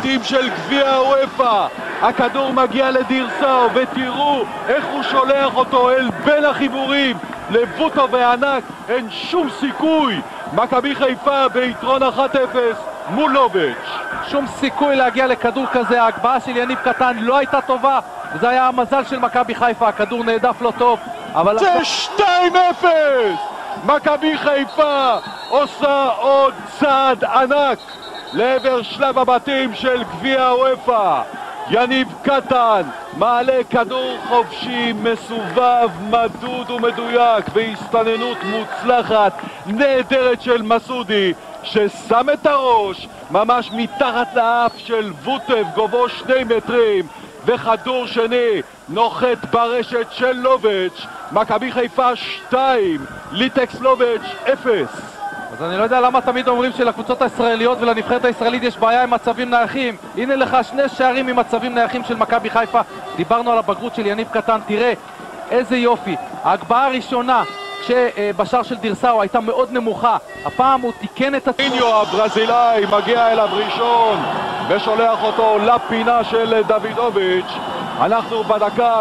הבתים של גביע הוופא. הכדור מגיע לדירסאו, ותראו איך הוא שולח אותו אל בין החיבורים לבוטו וענק. אין שום סיכוי. מכבי חיפה ביתרון 1-0 מול לובץ'. שום סיכוי להגיע לכדור כזה. ההגבהה של יניב קטן לא הייתה טובה, זה היה המזל של מכבי חיפה. הכדור נעדף לא טוב, אבל זה 2-0. מכבי חיפה עושה עוד צעד ענק לעבר שלב הבתים של גביע הוופא. יניב קטן מעלה כדור חופשי, מסובב, מדוד ומדויק, בהסתננות מוצלחת נהדרת של מסודי, ששם את הראש ממש מתחת לאף של ווטב, גובהו 2 מטרים, וכדור שני נוחת ברשת של לובץ'. מכבי חיפה 2, ליטקס לובץ' 0. אז אני לא יודע למה תמיד אומרים שלקבוצות הישראליות ולנבחרת הישראלית יש בעיה עם מצבים נייחים. הנה לך 2 שערים עם מצבים נייחים של מכבי חיפה. דיברנו על הבגרות של יניב קטן, תראה איזה יופי. ההגבהה הראשונה כשבשער של דירסאו הייתה מאוד נמוכה, הפעם הוא תיקן את עצמו. הברזילאי מגיע אליו ראשון ושולח אותו לפינה של דוידוביץ'. אנחנו בדקה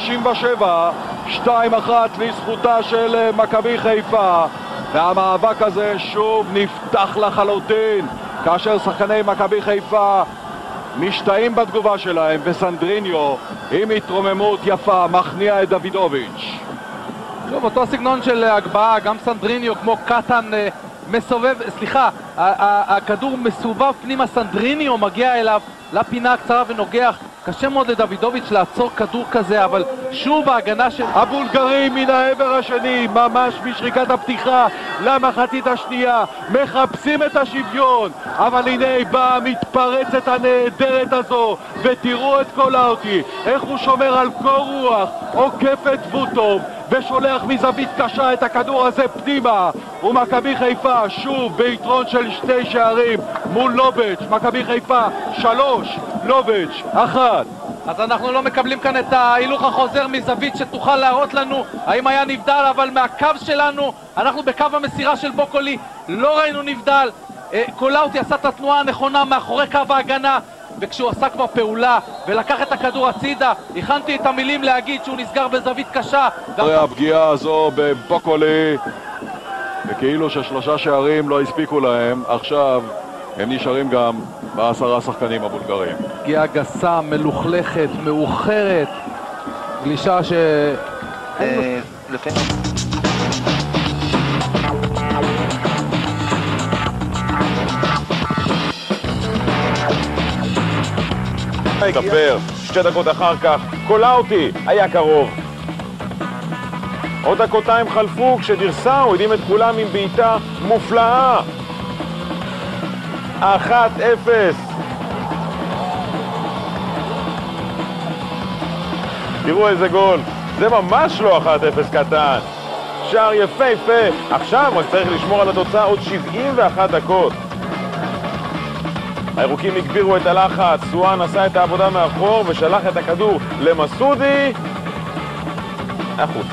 37, 2-1 לזכותה של מכבי חיפה, והמאבק הזה שוב נפתח לחלוטין כאשר שחקני מכבי חיפה משתאים בתגובה שלהם, וסנדריניו עם התרוממות יפה מכניע את דוידוביץ'. שוב, אותו סגנון של הגבהה, גם סנדריניו כמו קטן מסובב, סליחה, הכדור מסובב פנימה, סנדריניו מגיע אליו לפינה הקצרה ונוגח. קשה מאוד לדוידוביץ' לעצור כדור כזה, אבל שוב ההגנה של הבולגרים מן העבר השני, ממש בשריקת הפתיחה למחצית השנייה, מחפשים את השוויון, אבל הנה באה המתפרצת הנהדרת הזו, ותראו את קולאוטי, איך הוא שומר על קור רוח, עוקף את ווטוב ושולח מזווית קשה את הכדור הזה פנימה, ומכבי חיפה שוב ביתרון של 2 שערים מול לובץ'. מכבי חיפה 3, לובץ' 1. אז אנחנו לא מקבלים כאן את ההילוך החוזר מזווית שתוכל להראות לנו האם היה נבדל, אבל מהקו שלנו, אנחנו בקו המסירה של בוקולי, לא ראינו נבדל. קולאוטי עשה את התנועה הנכונה מאחורי קו ההגנה, וכשהוא עשה כבר פעולה ולקח את הכדור הצידה, הכנתי את המילים להגיד שהוא נסגר בזווית קשה. הפגיעה הזו בבוקולי, וכאילו ש3 שערים לא הספיקו להם, עכשיו הם נשארים גם ב10 שחקנים הבולגרים. פגיעה גסה, מלוכלכת, מאוחרת, גלישה ש... ספר, 2 דקות אחר כך, קולאוטי היה קרוב. עוד דקותיים חלפו כשדירסאו הדהים את כולם עם בעיטה מופלאה. 1-0. תראו איזה גול, זה ממש לא 1-0 קטן. שער יפהפה. עכשיו רק צריך לשמור על התוצאה עוד 71 דקות. הירוקים הגבירו את הלחץ, סואן עשה את העבודה מאחור ושלח את הכדור למסודי החוצה.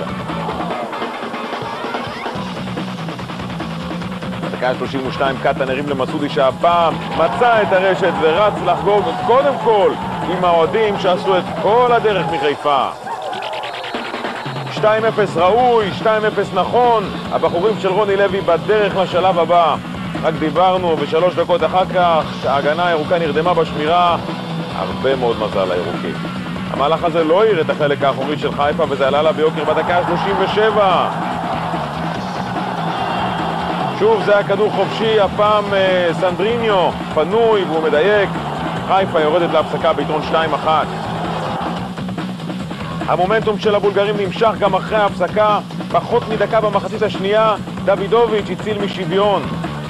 בדקה 32 קטן הרים למסודי שהפעם מצא את הרשת ורץ לחגוג קודם כל עם האוהדים שעשו את כל הדרך מחיפה. 2-0 ראוי, 2-0 נכון, הבחורים של רוני לוי בדרך לשלב הבא. רק דיברנו, ו3 דקות אחר כך ההגנה הירוקה נרדמה בשמירה. הרבה מאוד מזל לירוקים. המהלך הזה לא העיר את החלק האחורי של חיפה, וזה עלה לה ביוקר בדקה 37. שוב זה הכדור חופשי, הפעם סנדריניו פנוי והוא מדייק. חיפה יורדת להפסקה ביתרון 2-1. המומנטום של הבולגרים נמשך גם אחרי ההפסקה. פחות מדקה במחצית השנייה דוידוביץ' הציל משוויון.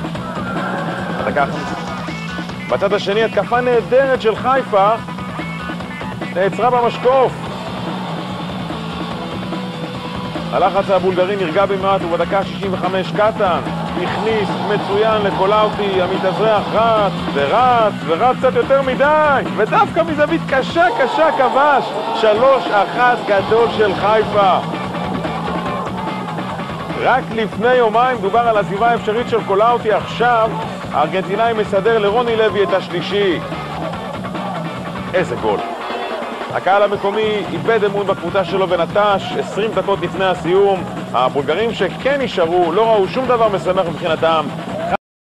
בצד השני התקפה נהדרת של חיפה נעצרה במשקוף. הלחץ הבולגרי נרגע במעט ובדקה 65 קטן הכניס מצוין לקולאוטי המתאזרח, רץ ורץ ורץ קצת יותר מדי ודווקא מזווית קשה כבש. 3-1 גדול של חיפה. רק לפני יומיים דובר על עזיבה האפשרית של קולאוטי, עכשיו הארגנטינאי מסדר לרוני לוי את השלישי. איזה גול. הקהל המקומי איבד אמון בקבוצה שלו ונטש 20 דקות לפני הסיום. הבולגרים שכן נשארו לא ראו שום דבר משמח מבחינתם,